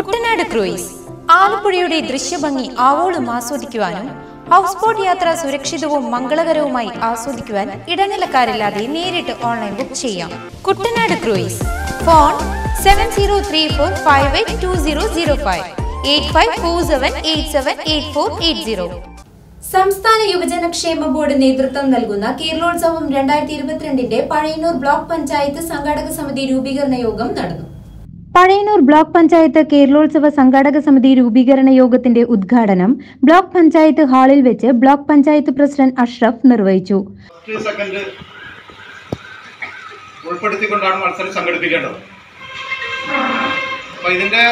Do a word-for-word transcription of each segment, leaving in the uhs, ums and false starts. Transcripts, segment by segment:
Kuttanad cruise ആലപ്പുഴയുടെ ദൃശ്യഭംഗി ആവോളം ആസ്വദിക്കുവാനും house boat യാത്ര സുരക്ഷിതവും മംഗളകരവുമായി ആസ്വദിക്കുവാൻ ഇടനിലക്കാരില്ലാതെ നേരിട്ട് ഓൺലൈൻ ബുക്ക് ചെയ്യാം. Kuttanad cruise. Phone seven zero three four five eight two zero zero five eight five four seven eight seven eight four eight zero. സംസ്ഥാന യുവജനക്ഷേമ board നേതൃത്വം നൽകുന്ന കേരളോത്സവം രണ്ടായിരത്തി ഇരുപത്തിരണ്ടിന്റെ പഴയന്നൂർ ബ്ലോക്ക് പഞ്ചായത്ത് സംഘാടക സമിതി രൂപീകരണ യോഗം നടന്നു. പഴയന്നൂർ ബ്ലോക്ക് പഞ്ചായത്ത് കേരളോത്സവ സംഘാടക സമിതി രൂപീകരണ യോഗത്തിന്റെ ഉദ്ഘാടനം ബ്ലോക്ക് പഞ്ചായത്ത് ഹാളിൽ വെച്ച് ബ്ലോക്ക് പഞ്ചായത്ത് പ്രസിഡന്റ് അഷ്റഫ് നിർവഹിച്ചു. ഉൾപ്പെടുത്തിക്കൊണ്ടാണ് മത്സരം സംഘടിപ്പിക്കേണ്ടത്. അപ്പൊ ഇതിന്റെ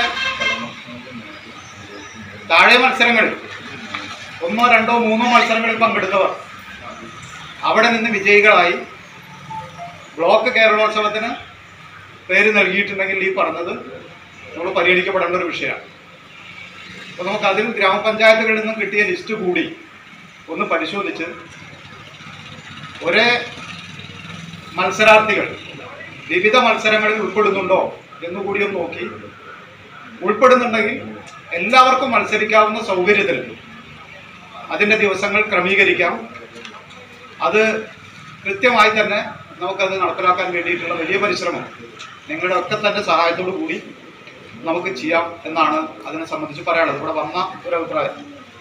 താഴെ മത്സരങ്ങളിൽ ഒന്നോ രണ്ടോ മൂന്നോ മത്സരങ്ങളിൽ പങ്കെടുത്തവർ അവിടെ നിന്ന് വിജയികളായി ബ്ലോക്ക് കേരളോത്സവത്തിന് പേര് നൽകിയിട്ടുണ്ടെങ്കിൽ ഈ പറഞ്ഞത് നമ്മൾ പരിഗണിക്കപ്പെടേണ്ട ഒരു വിഷയമാണ്. അപ്പോൾ നമുക്ക് അതിൽ ഗ്രാമപഞ്ചായത്തുകളിൽ നിന്നും കിട്ടിയ ലിസ്റ്റ് കൂടി ഒന്ന് പരിശോധിച്ച് ഒരേ മത്സരാർത്ഥികൾ വിവിധ മത്സരങ്ങളിൽ ഉൾപ്പെടുന്നുണ്ടോ എന്നുകൂടി ഒന്ന് നോക്കി, ഉൾപ്പെടുന്നുണ്ടെങ്കിൽ എല്ലാവർക്കും മത്സരിക്കാവുന്ന സൗകര്യത്തിൽ അതിൻ്റെ ദിവസങ്ങൾ ക്രമീകരിക്കാം. അത് കൃത്യമായി തന്നെ നമുക്കത് നടപ്പിലാക്കാൻ വേണ്ടിയിട്ടുള്ള വലിയ പരിശ്രമം നിങ്ങളുടെ ഒക്കെ തന്നെ സഹായത്തോടു കൂടി നമുക്ക് ചെയ്യാം എന്നാണ് അതിനെ സംബന്ധിച്ച് പറയാനുള്ളത്. ഇവിടെ വന്ന ഒരു അഭിപ്രായം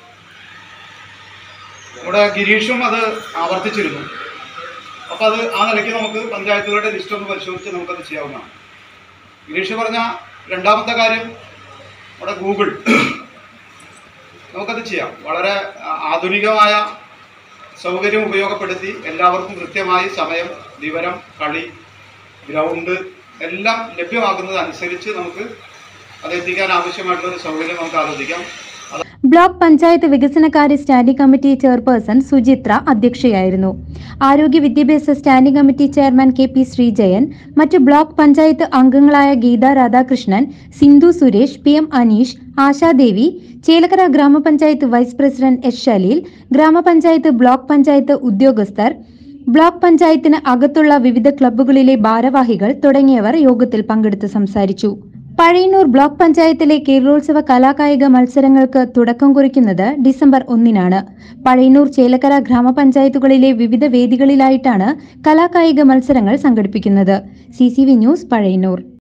ഇവിടെ ഗിരീഷും അത് ആവർത്തിച്ചിരുന്നു. അപ്പോൾ അത് ആ നിലയ്ക്ക് നമുക്ക് പഞ്ചായത്തുകളുടെ ലിസ്റ്റ് ഒന്ന് പരിശോധിച്ച് നമുക്കത് ചെയ്യാവുന്നതാണ്. ഗിരീഷ് പറഞ്ഞ രണ്ടാമത്തെ കാര്യം ഇവിടെ ഗൂഗിൾ, നമുക്കത് ചെയ്യാം. വളരെ ആധുനികമായ സൗകര്യം ഉപയോഗപ്പെടുത്തി എല്ലാവർക്കും കൃത്യമായി സമയം, വിവരം, കളി, ഗ്രൗണ്ട് എല്ലാം ലഭ്യമാകുന്നതനുസരിച്ച് നമുക്ക് അത് എത്തിക്കാൻ ആവശ്യമായിട്ടുള്ള ഒരു സൗകര്യം നമുക്ക് ആലോചിക്കാം. ബ്ലോക്ക് പഞ്ചായത്ത് വികസനകാര്യ സ്റ്റാൻഡിംഗ് കമ്മിറ്റി ചെയർപേഴ്സൺ സുചിത്ര അധ്യക്ഷയായിരുന്നു. ആരോഗ്യ വിദ്യാഭ്യാസ standing committee chairman K P Sreejayan, മറ്റ് ബ്ലോക്ക് പഞ്ചായത്ത് അംഗങ്ങളായ ഗീത രാധാകൃഷ്ണൻ, സിന്ധു സുരേഷ്, പി എം അനീഷ്, ആശാദേവി, ചേലക്കര ഗ്രാമപഞ്ചായത്ത് വൈസ് പ്രസിഡന്റ് എസ് ഷലീൽ, ഗ്രാമപഞ്ചായത്ത് ബ്ലോക്ക് പഞ്ചായത്ത് ഉദ്യോഗസ്ഥർ, ബ്ലോക്ക് പഞ്ചായത്തിന് അകത്തുള്ള വിവിധ ക്ലബ്ബുകളിലെ ഭാരവാഹികൾ തുടങ്ങിയവർ യോഗത്തിൽ പങ്കെടുത്ത് സംസാരിച്ചു. പഴയന്നൂർ ബ്ലോക്ക് പഞ്ചായത്തിലെ കേരളോത്സവ കലാകായിക മത്സരങ്ങൾക്ക് തുടക്കം കുറിക്കുന്നത് ഡിസംബർ ഒന്നിനാണ്. പഴയന്നൂർ, ചേലക്കര ഗ്രാമപഞ്ചായത്തുകളിലെ വിവിധ വേദികളിലായിട്ടാണ് കലാകായിക മത്സരങ്ങൾ സംഘടിപ്പിക്കുന്നത്. C C V news, Pazhayannur.